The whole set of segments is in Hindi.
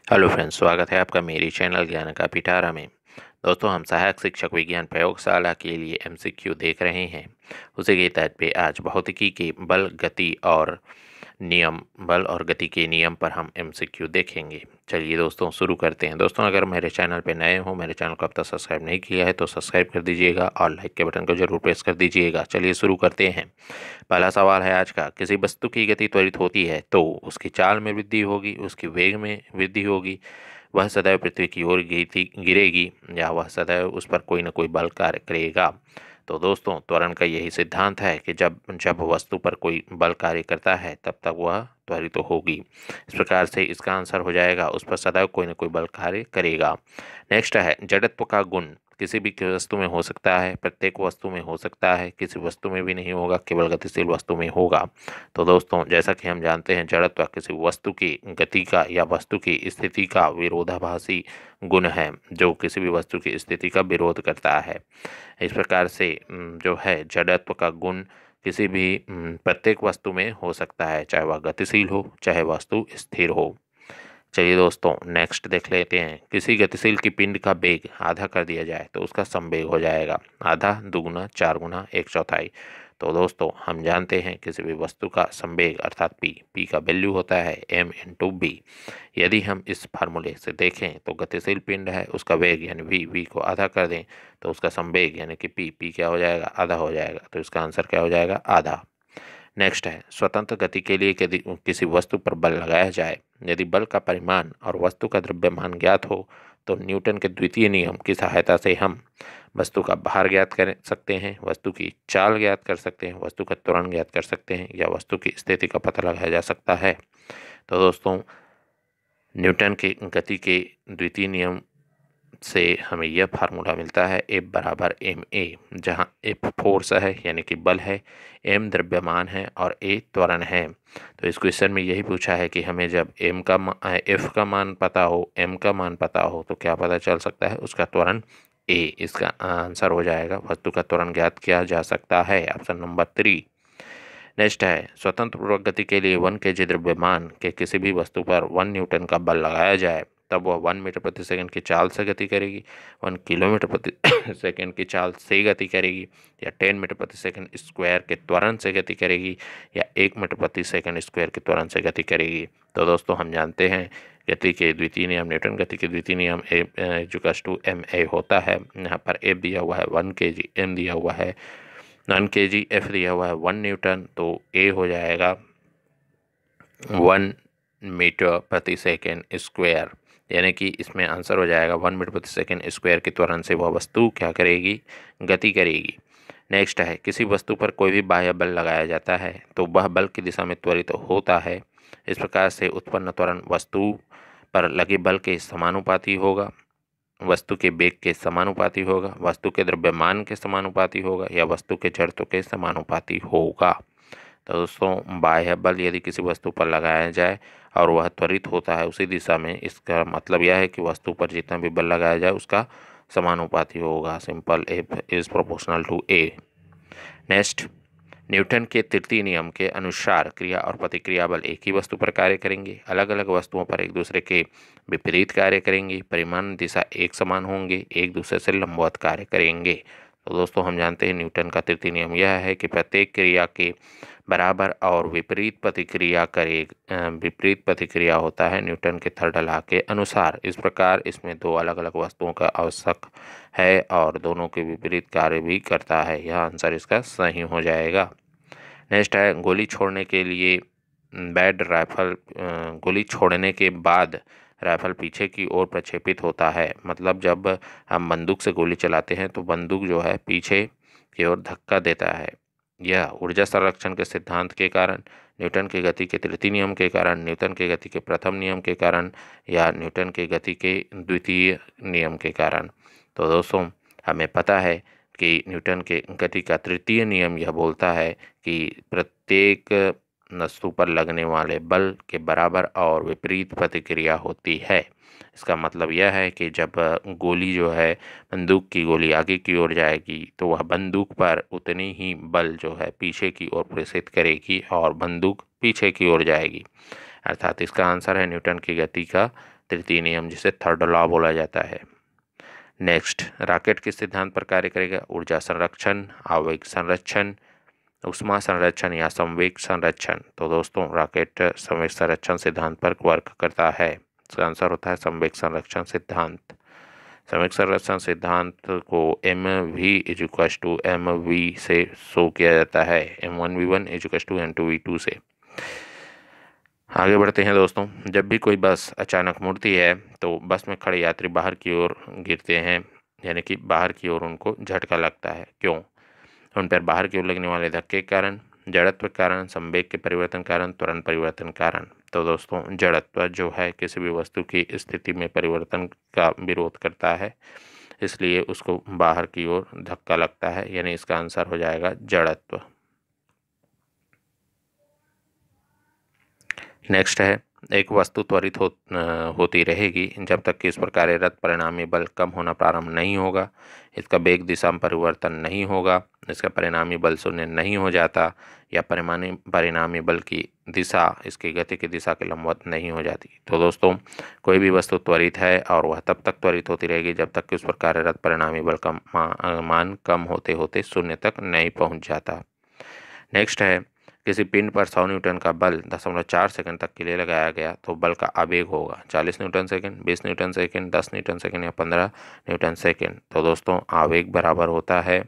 हेलो फ्रेंड्स, स्वागत है आपका मेरी चैनल ज्ञान का पिटारा में। दोस्तों, हम सहायक शिक्षक विज्ञान प्रयोगशाला के लिए एमसीक्यू देख रहे हैं। उसी के तहत पे आज भौतिकी के बल और गति के नियम पर हम एमसीक्यू देखेंगे। चलिए दोस्तों, शुरू करते हैं। दोस्तों, अगर मेरे चैनल पे नए हो, मेरे चैनल को अब तक सब्सक्राइब नहीं किया है तो सब्सक्राइब कर दीजिएगा और लाइक के बटन को जरूर प्रेस कर दीजिएगा। चलिए शुरू करते हैं। पहला सवाल है आज का। किसी वस्तु की गति त्वरित होती है तो उसकी चाल में वृद्धि होगी, उसकी वेग में वृद्धि होगी, वह सदैव पृथ्वी की ओर गिरेगी या वह सदैव उस पर कोई न कोई बल कार्य करेगा। तो दोस्तों, त्वरण का यही सिद्धांत है कि जब जब वस्तु पर कोई बल कार्य करता है तब तक वह त्वरित तो होगी। इस प्रकार से इसका आंसर हो जाएगा उस पर सदैव कोई न कोई बल कार्य करेगा। नेक्स्ट है जड़त्व का गुण किसी भी वस्तु में हो सकता है, प्रत्येक वस्तु में हो सकता है, किसी वस्तु में भी नहीं होगा, केवल गतिशील वस्तु में होगा। तो दोस्तों, जैसा कि हम जानते हैं, जड़त्व किसी वस्तु की गति का या वस्तु की स्थिति का विरोधाभासी गुण है जो किसी भी वस्तु की स्थिति का विरोध करता है। इस प्रकार से जो है जड़त्व का गुण किसी भी प्रत्येक वस्तु में हो सकता है, चाहे वह गतिशील हो चाहे वस्तु स्थिर हो। चलिए दोस्तों, नेक्स्ट देख लेते हैं। किसी गतिशील की पिंड का वेग आधा कर दिया जाए तो उसका समवेग हो जाएगा आधा, दुगुना, चार गुना, एक चौथाई। तो दोस्तों, हम जानते हैं किसी भी वस्तु का समवेग अर्थात पी का वैल्यू होता है m/b। यदि हम इस फार्मूले से देखें तो गतिशील पिंड है, उसका वेग यानी v को आधा कर दें तो उसका समवेग यानी कि p क्या हो जाएगा, आधा हो जाएगा। तो इसका आंसर क्या हो जाएगा, आधा। नेक्स्ट है स्वतंत्र गति के लिए यदि किसी वस्तु पर बल लगाया जाए, यदि बल का परिमाण और वस्तु का द्रव्यमान ज्ञात हो तो न्यूटन के द्वितीय नियम की सहायता से हम वस्तु का भार ज्ञात कर सकते हैं, वस्तु की चाल ज्ञात कर सकते हैं, वस्तु का त्वरण ज्ञात कर सकते हैं या वस्तु की स्थिति का पता लगाया जा सकता है। तो दोस्तों, न्यूटन के गति के द्वितीय नियम से हमें यह फार्मूला मिलता है F बराबर ma, जहाँ F फोर्स है यानी कि बल है, m द्रव्यमान है और a त्वरण है। तो इस क्वेश्चन में यही पूछा है कि हमें जब F का मान पता हो, m का मान पता हो तो क्या पता चल सकता है, उसका त्वरण a। इसका आंसर हो जाएगा वस्तु का त्वरण ज्ञात किया जा सकता है, ऑप्शन नंबर 3। नेक्स्ट है स्वतंत्र पूर्वक गति के लिए 1 kg द्रव्यमान के किसी भी वस्तु पर 1 न्यूटन का बल लगाया जाए तब वह 1 मीटर प्रति सेकंड की चाल से गति करेगी, 1 किलोमीटर प्रति सेकंड की चाल से गति करेगी, या 10 मीटर प्रति सेकंड स्क्वायर के त्वरण से गति करेगी, या 1 मीटर प्रति सेकंड स्क्वायर के त्वरण से गति करेगी। तो दोस्तों, हम जानते हैं गति के द्वितीय नियम, न्यूटन गति के द्वितीय नियम m/ma होता है। यहाँ पर F दिया हुआ है 1 kg, m दिया हुआ है 1 kg, F दिया हुआ है 1 न्यूटन, तो A हो जाएगा 1 मीटर प्रति सेकेंड स्क्वायर, यानी कि इसमें आंसर हो जाएगा 1 मीटर प्रति सेकेंड स्क्वायर के त्वरण से वह वस्तु क्या करेगी, गति करेगी। नेक्स्ट है किसी वस्तु पर कोई भी बाह्य बल लगाया जाता है तो वह बल की दिशा में त्वरित होता है। इस प्रकार से उत्पन्न त्वरण वस्तु पर लगे बल के समानुपाती होगा, वस्तु के वेग के समानुपाती होगा, वस्तु के द्रव्यमान के समानुपाती होगा या वस्तु के जड़त्व के समानुपाती होगा। तो दोस्तों, बाह्य बल यदि किसी वस्तु पर लगाया जाए और वह त्वरित होता है उसी दिशा में, इसका मतलब यह है कि वस्तु पर जितना भी बल लगाया जाए उसका समानुपाती होगा। Simple, F is proportional to A। Next, Newton के तृतीय नियम के अनुसार क्रिया और प्रतिक्रिया बल एक ही वस्तु पर कार्य करेंगे, अलग अलग वस्तुओं पर एक दूसरे के विपरीत कार्य करेंगे, परिमाण दिशा एक समान होंगे, एक दूसरे से लंबवत कार्य करेंगे। तो दोस्तों, हम जानते हैं न्यूटन का तृतीय नियम यह है कि प्रत्येक क्रिया के बराबर और विपरीत प्रतिक्रिया होता है न्यूटन के थर्ड लॉ के अनुसार। इस प्रकार इसमें दो अलग अलग वस्तुओं का आवश्यक है और दोनों के विपरीत कार्य भी करता है। यह आंसर इसका सही हो जाएगा। नेक्स्ट है गोली छोड़ने के लिए गोली छोड़ने के बाद राइफल पीछे की ओर प्रक्षेपित होता है। मतलब जब हम बंदूक से गोली चलाते हैं तो बंदूक जो है पीछे की ओर धक्का देता है। यह ऊर्जा संरक्षण के सिद्धांत के कारण, न्यूटन के गति के तृतीय नियम के कारण, न्यूटन के गति के प्रथम नियम के कारण या न्यूटन के गति के द्वितीय नियम के कारण। तो दोस्तों, हमें पता है कि न्यूटन के गति का तृतीय नियम यह बोलता है कि प्रत्येक वस्तु पर लगने वाले बल के बराबर और विपरीत प्रतिक्रिया होती है। इसका मतलब यह है कि जब गोली जो है, बंदूक की गोली आगे की ओर जाएगी तो वह बंदूक पर उतनी ही बल जो है पीछे की ओर प्रेषित करेगी और बंदूक पीछे की ओर जाएगी। अर्थात इसका आंसर है न्यूटन की गति का तृतीय नियम, जिसे थर्ड लॉ बोला जाता है। नेक्स्ट, रॉकेट किस सिद्धांत पर कार्य करेगा? ऊर्जा संरक्षण, आवेग संरक्षण, ऊष्मा संरक्षण या संवेग संरक्षण। तो दोस्तों रॉकेट संवेग संरक्षण सिद्धांत पर वर्क करता है। इसका आंसर होता है संवेग संरक्षण सिद्धांत। संवेग संरक्षण सिद्धांत को mv=mv से शो किया जाता है, m1v1=m2v2 से। आगे बढ़ते हैं दोस्तों। जब भी कोई बस अचानक मुड़ती है तो बस में खड़े यात्री बाहर की ओर गिरते हैं, यानी कि बाहर की ओर उनको झटका लगता है। क्यों? उन पर बाहर की ओर लगने वाले धक्के के कारण, जड़त्व के कारण, संवेग के परिवर्तन कारण, त्वरण परिवर्तन कारण। तो दोस्तों जड़त्व जो है किसी भी वस्तु की स्थिति में परिवर्तन का विरोध करता है, इसलिए उसको बाहर की ओर धक्का लगता है, यानी इसका आंसर हो जाएगा जड़त्व। नेक्स्ट है, एक वस्तु त्वरित होती रहेगी जब तक कि इस पर कार्यरत परिणामी बल कम होना प्रारंभ नहीं होगा, इसका वेग दिशा में परिवर्तन नहीं होगा, इसका परिणामी बल शून्य नहीं हो जाता, या परिणामी बल की दिशा इसकी गति की दिशा के लंबवत नहीं हो जाती। तो दोस्तों कोई भी वस्तु त्वरित है और वह तब तक त्वरित होती रहेगी जब तक कि उस पर कार्यरत परिणामी बल का मान कम होते होते शून्य तक नहीं पहुँच जाता। नेक्स्ट है, किसी पिंड पर 100 न्यूटन का बल 0.4 सेकंड तक के लिए लगाया गया तो बल का आवेग होगा 40 newton second, 20 newton second, 10 newton second या 15 न्यूटन सेकंड। तो दोस्तों आवेग बराबर होता है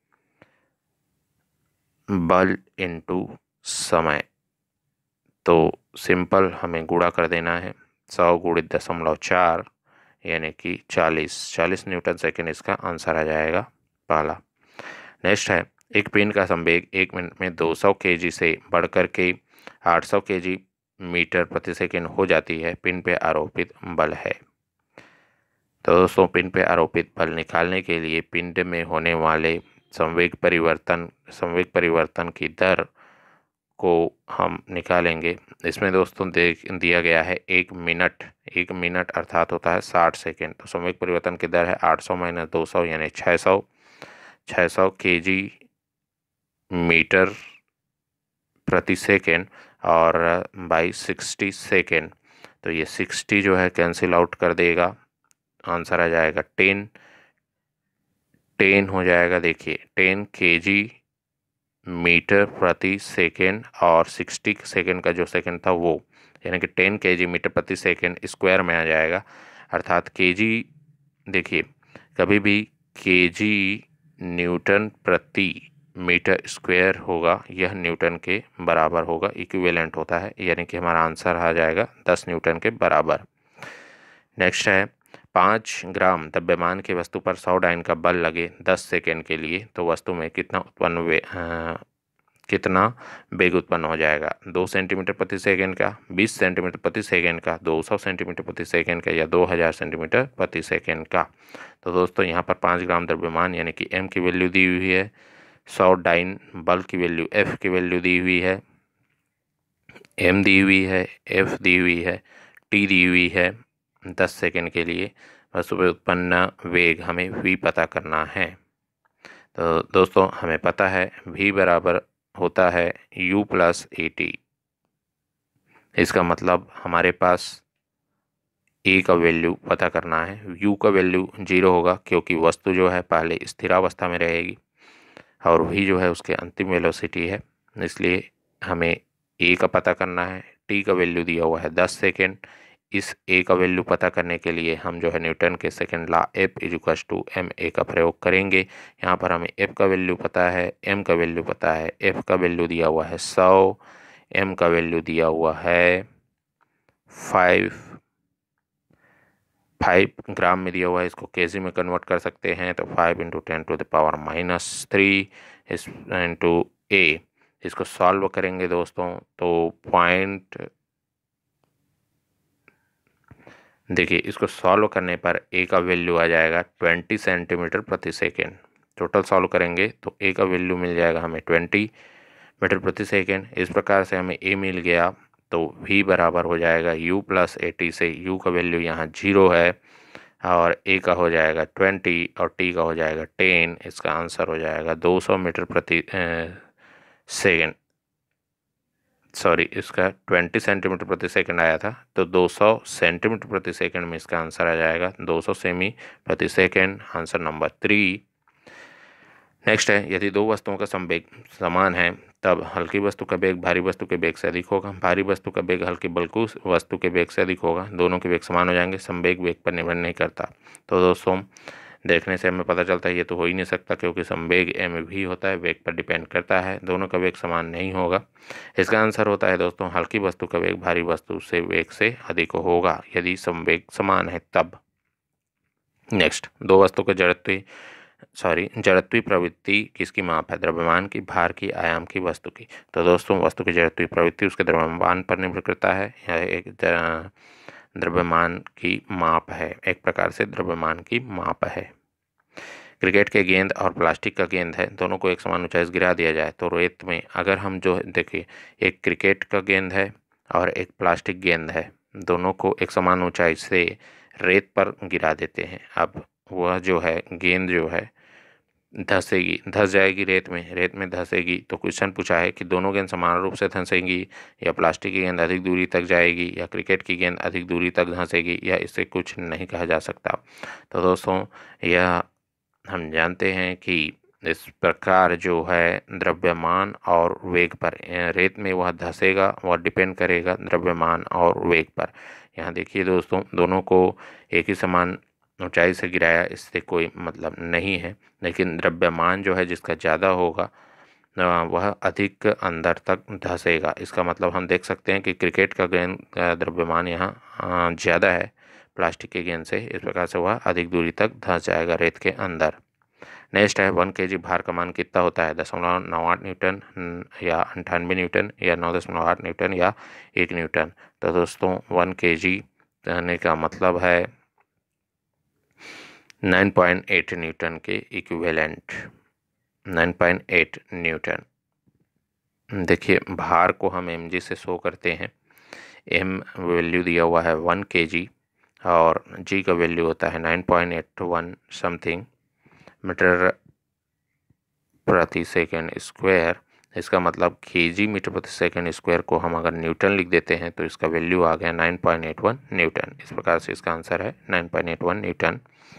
बल इनटू समय। तो सिंपल हमें गुणा कर देना है, 100 गुणित 0.4 यानी कि 40 न्यूटन सेकंड इसका आंसर आ जाएगा पहला। नेक्स्ट है, एक पिंड का संवेग 1 मिनट में 200 kg से बढ़कर के 800 kg मीटर प्रति सेकंड हो जाती है, पिंड पे आरोपित बल है। तो दोस्तों पिंड पे आरोपित बल निकालने के लिए पिंड में होने वाले संवेग परिवर्तन की दर को हम निकालेंगे। इसमें दोस्तों दिया गया है 1 मिनट अर्थात होता है 60 सेकेंड। तो संवेग परिवर्तन की दर है 800 - 200 यानी 600 kg मीटर प्रति सेकेंड और बाई 60 सेकेंड। तो ये 60 जो है कैंसिल आउट कर देगा, आंसर आ जाएगा 10 हो जाएगा। देखिए 10 kg मीटर प्रति सेकेंड और 60 सेकेंड का जो सेकेंड था वो, यानी कि 10 kg मीटर प्रति सेकेंड स्क्वायर में आ जाएगा, अर्थात kg देखिए कभी भी kg न्यूटन प्रति मीटर स्क्वायर होगा, यह न्यूटन के बराबर होगा, इक्विवेलेंट होता है, यानी कि हमारा आंसर आ जाएगा 10 न्यूटन के बराबर। नेक्स्ट है, 5 ग्राम द्रव्यमान की वस्तु पर 100 डाइन का बल लगे 10 सेकेंड के लिए तो वस्तु में कितना वेग उत्पन्न हो जाएगा? 2 सेंटीमीटर प्रति सेकेंड का, 20 सेंटीमीटर प्रति सेकेंड का, 200 सेंटीमीटर प्रति सेकेंड का या 2000 सेंटीमीटर प्रति सेकेंड का। तो दोस्तों यहाँ पर 5 ग्राम द्रव्यमान यानी कि m की वैल्यू दी हुई है, 100 डाइन बल की वैल्यू F की वैल्यू दी हुई है, m दी हुई है, F दी हुई है, T दी हुई है 10 सेकेंड के लिए, वस्तु पर उत्पन्न वेग हमें v पता करना है। तो दोस्तों हमें पता है v बराबर होता है u + at। इसका मतलब हमारे पास a का वैल्यू पता करना है। u का वैल्यू 0 होगा क्योंकि वस्तु जो है पहले स्थिरावस्था में रहेगी और v जो है उसके अंतिम वेलोसिटी है, इसलिए हमें a का पता करना है। t का वैल्यू दिया हुआ है 10 सेकेंड। इस a का वैल्यू पता करने के लिए हम जो है न्यूटन के सेकेंड लॉ F = ma का प्रयोग करेंगे। यहाँ पर हमें F का वैल्यू पता है, m का वैल्यू पता है। F का वैल्यू दिया हुआ है 100, m का वैल्यू दिया हुआ है 5 ग्राम में दिया हुआ है, इसको केजी में कन्वर्ट कर सकते हैं तो 5 × 10⁻³ इंटू a। इसको सॉल्व करेंगे दोस्तों तो देखिए इसको सॉल्व करने पर a का वैल्यू आ जाएगा 20 सेंटीमीटर प्रति सेकेंड। टोटल सॉल्व करेंगे तो a का वैल्यू मिल जाएगा हमें 20 मीटर प्रति सेकेंड। इस प्रकार से हमें a मिल गया तो v बराबर हो जाएगा u + at से u का वैल्यू यहाँ 0 है और a का हो जाएगा 20 और t का हो जाएगा 10। इसका आंसर हो जाएगा 200 मीटर प्रति सेकेंड। सॉरी इसका 20 सेंटीमीटर प्रति सेकंड आया था, तो 200 सेंटीमीटर प्रति सेकंड में इसका आंसर आ जाएगा 200 सेमी प्रति सेकंड, आंसर नंबर 3। नेक्स्ट है, यदि दो वस्तुओं का संवेग समान है तब हल्की वस्तु का वेग भारी वस्तु के वेग से अधिक होगा, भारी वस्तु का वेग हल्की बल्कु वस्तु के वेग से अधिक होगा। दोनों के वेग समान हो जाएंगे, संवेग वेग पर निर्भर नहीं करता। तो दोस्तों देखने से हमें पता चलता है ये तो हो ही नहीं सकता, क्योंकि संवेग m भी होता है, वेग पर डिपेंड करता है, दोनों का वेग समान नहीं होगा। इसका आंसर होता है दोस्तों हल्की वस्तु का वेग भारी वस्तु से वेग से अधिक होगा यदि संवेग समान है तब। नेक्स्ट, दो वस्तु के जड़त्वीय प्रवृत्ति किसकी माप है? द्रव्यमान की, भार की, आयाम की, वस्तु की। तो दोस्तों वस्तु की जड़त्वीय प्रवृत्ति उसके द्रव्यमान पर निर्भर करता है। यह एक द्रव्यमान की माप है, एक प्रकार से द्रव्यमान की माप है। क्रिकेट के गेंद और प्लास्टिक का गेंद है, दोनों को एक समान ऊंचाई से गिरा दिया जाए तो रेत में अगर हम जो देखिए एक क्रिकेट का गेंद है और एक प्लास्टिक गेंद है, दोनों को एक समान ऊंचाई से रेत पर गिरा देते हैं। अब वह जो है गेंद जो है धस जाएगी रेत में धंसेगी। तो क्वेश्चन पूछा है कि दोनों गेंद समान रूप से धंसेंगी या प्लास्टिक की गेंद अधिक दूरी तक जाएगी या क्रिकेट की गेंद अधिक दूरी तक धंसेगी, या इससे कुछ नहीं कहा जा सकता। तो दोस्तों यह हम जानते हैं कि इस प्रकार जो है द्रव्यमान और वेग पर, रेत में वह धंसेगा, वह डिपेंड करेगा द्रव्यमान और वेग पर। यहाँ देखिए दोस्तों दोनों को एक ही समान ऊंचाई से गिराया, इससे कोई मतलब नहीं है, लेकिन द्रव्यमान जो है जिसका ज़्यादा होगा वह अधिक अंदर तक धंसेगा। इसका मतलब हम देख सकते हैं कि क्रिकेट का गेंद का द्रव्यमान यहाँ ज़्यादा है प्लास्टिक के गेंद से, इस प्रकार से वह अधिक दूरी तक धंस जाएगा रेत के अंदर। नेक्स्ट है 1 kg भार का मान कितना होता है? 0.98 न्यूटन या 98 न्यूटन या 9.8 न्यूटन या 1 न्यूटन। तो दोस्तों 1 kg कहने का मतलब है 9.8 न्यूटन के इक्विवेलेंट, 9.8 न्यूटन। देखिए भार को हम mg से शो करते हैं, m वैल्यू दिया हुआ है 1 kg और g का वैल्यू होता है 9.81 समथिंग मीटर प्रति सेकंड स्क्वायर। इसका मतलब kg मीटर प्रति सेकंड स्क्वायर को हम अगर न्यूटन लिख देते हैं तो इसका वैल्यू आ गया 9.81 न्यूटन। इस प्रकार से इसका आंसर है 9.81 न्यूटन।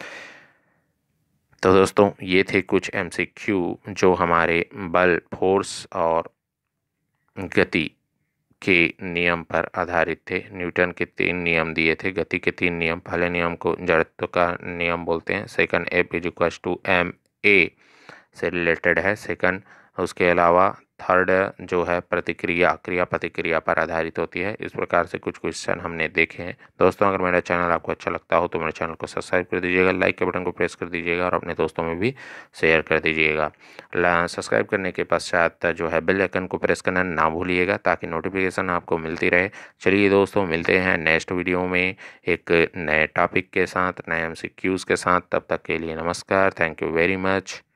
तो दोस्तों ये थे कुछ MCQ जो हमारे बल, फोर्स और गति के नियम पर आधारित थे। न्यूटन के 3 नियम दिए थे, गति के 3 नियम। पहले नियम को जड़त्व का नियम बोलते हैं, सेकंड F = ma से रिलेटेड है सेकंड। उसके अलावा थर्ड जो है प्रतिक्रिया, क्रिया प्रतिक्रिया पर आधारित होती है। इस प्रकार से कुछ क्वेश्चन हमने देखे हैं। दोस्तों अगर मेरा चैनल आपको अच्छा लगता हो तो मेरे चैनल को सब्सक्राइब कर दीजिएगा, लाइक के बटन को प्रेस कर दीजिएगा और अपने दोस्तों में भी शेयर कर दीजिएगा। सब्सक्राइब करने के पश्चात जो है बेल आइकन को प्रेस करना ना भूलिएगा ताकि नोटिफिकेशन आपको मिलती रहे। चलिए दोस्तों मिलते हैं नेक्स्ट वीडियो में एक नए टॉपिक के साथ, नए MCQs के साथ। तब तक के लिए नमस्कार, थैंक यू वेरी मच।